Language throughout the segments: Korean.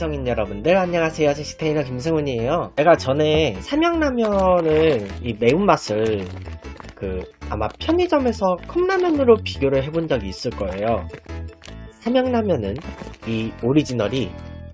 시청인 여러분들 안녕하세요. 제시테이너 김승훈이에요. 제가 전에 삼양라면을 이 매운맛을 아마 편의점에서 컵라면으로 비교를 해본 적이 있을 거예요. 삼양라면은 이 오리지널이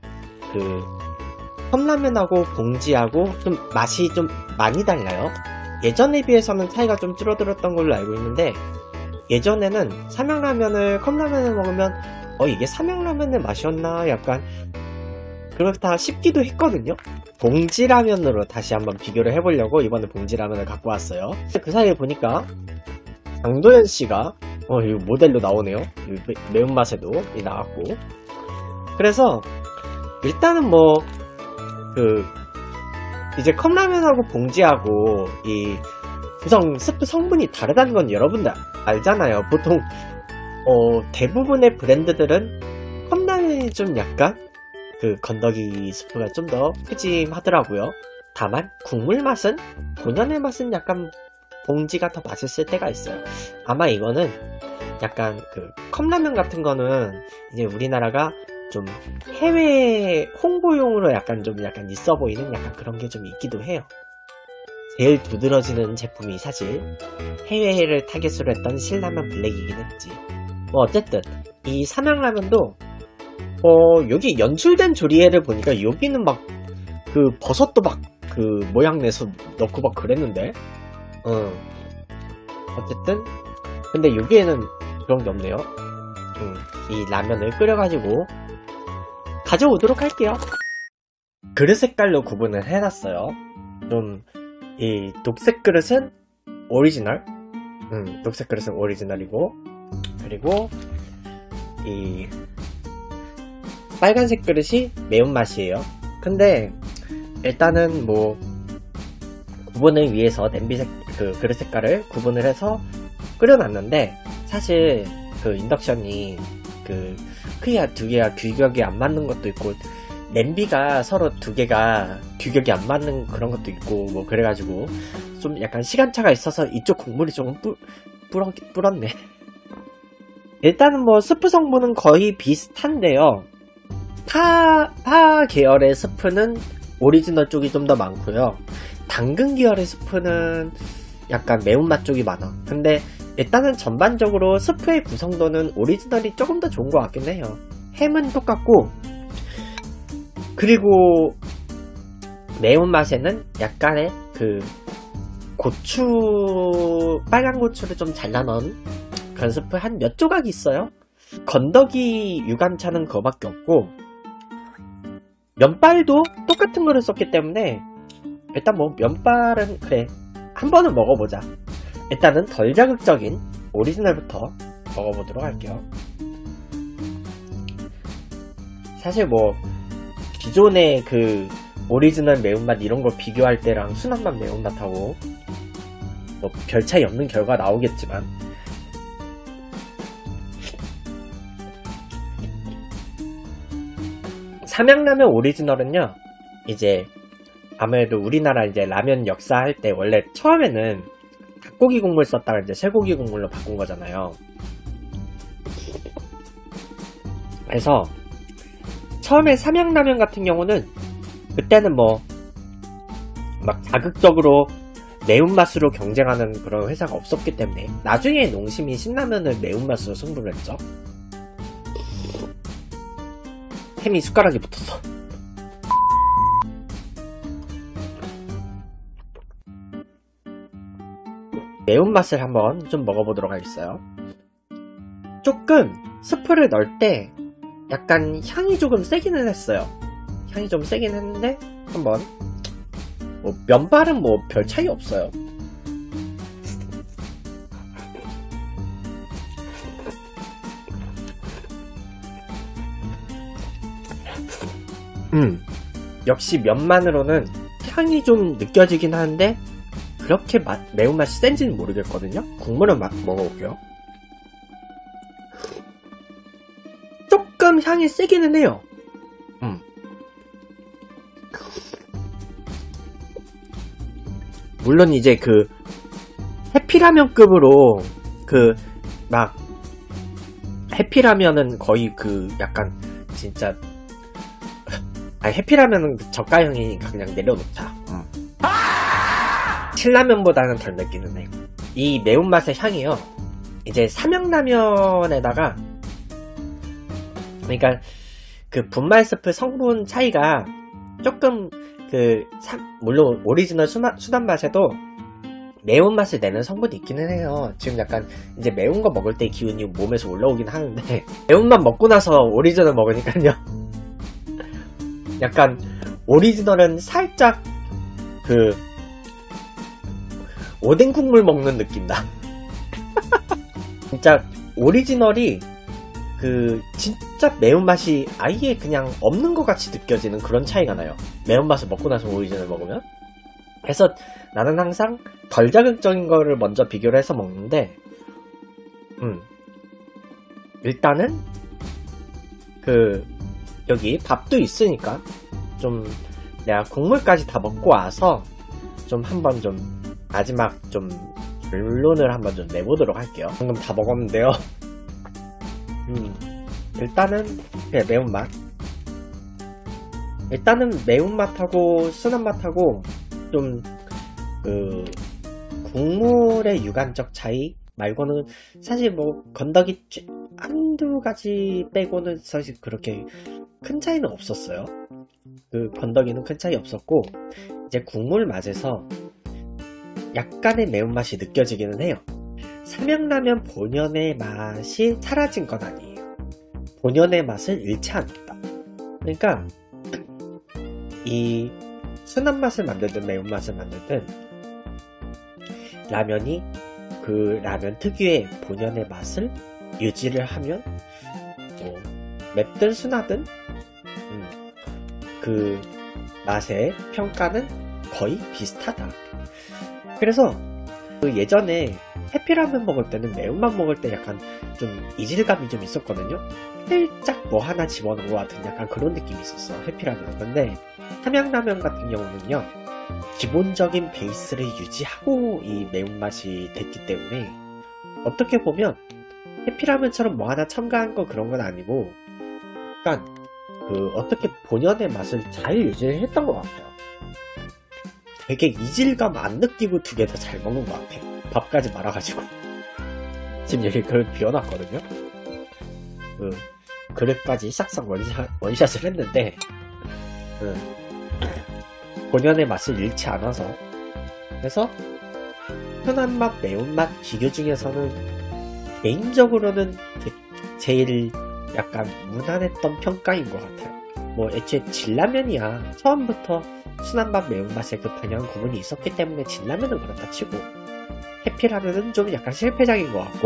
컵라면하고 봉지하고 좀 맛이 좀 많이 달라요. 예전에 비해서는 차이가 좀 줄어들었던 걸로 알고 있는데, 예전에는 삼양라면을 컵라면을 먹으면 이게 삼양라면의 맛이었나 약간 그렇다 싶기도 했거든요. 봉지라면으로 다시 한번 비교를 해보려고 이번에 봉지라면을 갖고 왔어요. 그 사이에 보니까 장도연씨가 이 모델로 나오네요. 매운맛에도 나왔고, 그래서 일단은 이제 컵라면하고 봉지하고 이 스프 성분이 다르다는 건 여러분들 알잖아요. 보통 대부분의 브랜드들은 컵라면이 좀 약간 건더기 스프가 좀 더 푸짐하더라고요. 다만 국물 맛은, 본연의 맛은 약간 봉지가 더 맛있을 때가 있어요. 아마 이거는 약간 컵라면 같은 거는 이제 우리나라가 좀 해외 홍보용으로 약간 있어 보이는 약간 그런 게 좀 있기도 해요. 제일 두드러지는 제품이 사실 해외를 타겟으로 했던 신라면 블랙이긴 했지. 어쨌든 이 삼양라면도 여기 연출된 조리회를 보니까 여기는 막 버섯도 막 모양 내서 넣고 막 그랬는데, 어쨌든 근데 여기에는 그런 게 없네요. 이 라면을 끓여가지고 가져오도록 할게요. 그릇 색깔로 구분을 해놨어요. 이 녹색 그릇은 오리지널, 녹색 그릇은 오리지널이고, 그리고 이 빨간색 그릇이 매운맛이에요. 근데 일단은 구분을 위해서 냄비색 그릇 색깔을 구분을 해서 끓여놨는데, 사실 인덕션이 크기가 두 개가 규격이 안 맞는 것도 있고, 냄비가 서로 두 개가 규격이 안 맞는 그런 것도 있고 그래가지고 좀 약간 시간차가 있어서 이쪽 국물이 조금 불었네. 일단은 스프 성분은 거의 비슷한데요. 파 계열의 스프는 오리지널 쪽이 좀 더 많고요. 당근 계열의 스프는 약간 매운맛 쪽이 많아. 근데 일단은 전반적으로 스프의 구성도는 오리지널이 조금 더 좋은 것 같긴 해요. 햄은 똑같고, 그리고 매운맛에는 약간의 빨간 고추를 좀 잘라넣은 그런 스프 한 몇 조각이 있어요. 건더기 유감차는 그거밖에 없고, 면발도 똑같은 거를 썼기 때문에 일단 면발은 그래 한 번은 먹어보자. 일단은 덜 자극적인 오리지널부터 먹어보도록 할게요. 사실 기존의 오리지널 매운맛 이런 거 비교할 때랑 순한맛 매운맛하고 별 차이 없는 결과 나오겠지만, 삼양라면 오리지널은요, 이제 아무래도 우리나라 이제 라면 역사 할 때 원래 처음에는 닭고기 국물 썼다가 이제 쇠고기 국물로 바꾼 거잖아요. 그래서 처음에 삼양라면 같은 경우는 그때는 막 자극적으로 매운맛으로 경쟁하는 그런 회사가 없었기 때문에 나중에 농심이 신라면을 매운맛으로 승부를 했죠. 햄이 숟가락에 붙었어. 매운맛을 한번 좀 먹어보도록 하겠어요. 조금 스프를 넣을 때 약간 향이 조금 세기는 했어요. 향이 좀 세긴 했는데 한번 면발은 별 차이 없어요. 역시 면만으로는 향이 좀 느껴지긴 하는데 그렇게 매운맛이 센지는 모르겠거든요. 국물은 먹어볼게요. 조금 향이 세기는 해요. 물론 이제 해피라면급으로 해피라면은 거의 약간 진짜 해피라면은 저가형이니까 그냥 내려놓자. 신라면보다는 덜 맵기는 해. 이 매운맛의 향이요, 이제 삼양라면에다가, 그러니까 그 분말 스프 성분 차이가 조금 물론 오리지널 순한 맛에도 매운맛을 내는 성분이 있기는 해요. 지금 약간 이제 매운 거 먹을 때 기운이 몸에서 올라오긴 하는데, 매운맛 먹고 나서 오리지널 먹으니까요, 약간 오리지널은 살짝 오뎅 국물 먹는 느낌 나. 진짜 오리지널이 진짜 매운맛이 아예 그냥 없는 것 같이 느껴지는 그런 차이가 나요. 매운맛을 먹고 나서 오리지널 먹으면. 그래서 나는 항상 덜 자극적인 거를 먼저 비교를 해서 먹는데, 일단은 여기 밥도 있으니까 좀 내가 국물까지 다 먹고 와서 좀 한번 좀 마지막 좀 결론을 한번 좀 내보도록 할게요. 방금 다 먹었는데요. 일단은 그냥 매운맛. 일단은 매운맛하고 순한맛하고 좀 국물의 유관적 차이 말고는 사실 뭐 건더기 한두 가지 빼고는 사실 그렇게 큰 차이는 없었어요. 건더기는 큰 차이 없었고, 이제 국물 맛에서 약간의 매운맛이 느껴지기는 해요. 삼양라면 본연의 맛이 사라진 건 아니에요. 본연의 맛을 잃지 않았다. 그러니까 이 순한 맛을 만들든 매운맛을 만들든 라면이 라면 특유의 본연의 맛을 유지를 하면 맵든 순하든 그 맛의 평가는 거의 비슷하다. 그래서 예전에 해피라면 먹을 때는 매운맛 먹을 때 약간 좀 이질감이 좀 있었거든요. 살짝 뭐 하나 집어넣은 것 같은 약간 그런 느낌이 있었어, 해피라면. 근데 삼양라면 같은 경우는요, 기본적인 베이스를 유지하고 이 매운맛이 됐기 때문에 어떻게 보면 해피라면처럼 뭐 하나 첨가한 거 그런 건 아니고, 약간 어떻게 본연의 맛을 잘 유지했던 것 같아요. 되게 이질감 안 느끼고 두 개 다 잘 먹는 것 같아요. 밥까지 말아가지고. 지금 여기 그릇 비워놨거든요. 그릇까지 싹싹 원샷을 했는데, 본연의 맛을 잃지 않아서. 그래서 순한 맛, 매운맛 비교 중에서는 개인적으로는 제일 약간 무난했던 평가인 것 같아요. 뭐 애초에 진라면이야 처음부터 순한 맛, 매운맛의 그 방향 구분이 있었기 때문에 진라면은 그렇다 치고, 해피라면은 좀 약간 실패작인 것 같고,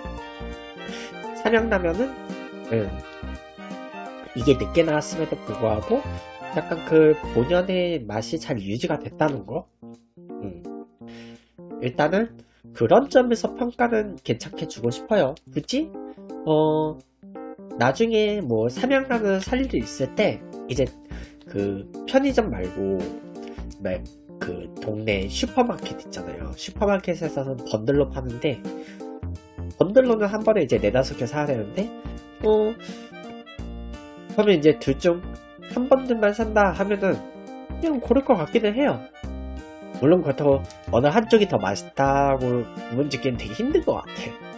삼양라면은 이게 늦게 나왔음에도 불구하고 약간 본연의 맛이 잘 유지가 됐다는 거. 일단은 그런 점에서 평가는 괜찮게 주고 싶어요. 굳이 나중에 뭐 삼양라면 살 일이 있을 때 이제 편의점 말고 동네 슈퍼마켓 있잖아요. 슈퍼마켓에서는 번들로 파는데, 번들로는 한 번에 이제 4-5개 사야 되는데, 그러면 이제 둘 중 한 번들만 산다 하면은 그냥 고를 것 같기는 해요. 물론 그렇다고 어느 한쪽이 더 맛있다고 구분 짓기는 되게 힘든 것 같아.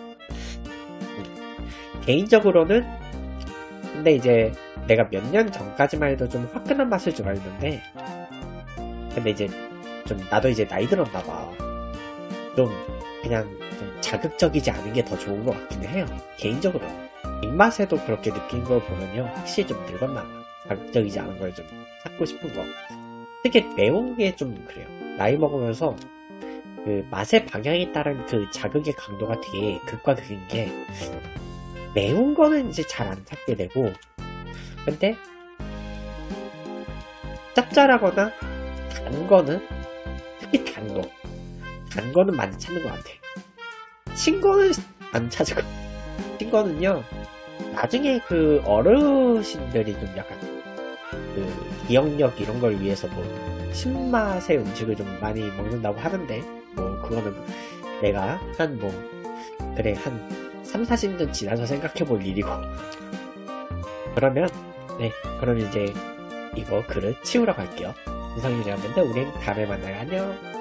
개인적으로는 근데 이제 내가 몇 년 전까지만 해도 좀 화끈한 맛을 좋아했는데, 근데 이제 좀 나도 이제 나이 들었나봐. 좀 그냥 좀 자극적이지 않은 게 더 좋은 것 같기는 해요. 개인적으로 입맛에도 그렇게 느낀 걸 보면요, 확실히 좀 늙었나봐. 자극적이지 않은 걸 좀 찾고 싶은 거. 특히 매운 게 좀 그래요. 나이 먹으면서 맛의 방향에 따른 자극의 강도가 되게 극과 극인 게, 매운 거는 이제 잘 안 찾게 되고, 근데 짭짤하거나 단 거는, 특히 단 거는 많이 찾는 것 같아. 신 거는 안 찾고, 신 거는요 나중에 어르신들이 좀 약간 기억력 이런 걸 위해서 뭐 신맛의 음식을 좀 많이 먹는다고 하는데, 뭐 그거는 내가 한 3-40년 지나서 생각해볼 일이고. 그러면 그럼 이제 이거 글을 치우러 갈게요. 이상입니다 여러분들. 우린 다음에 만나요. 안녕.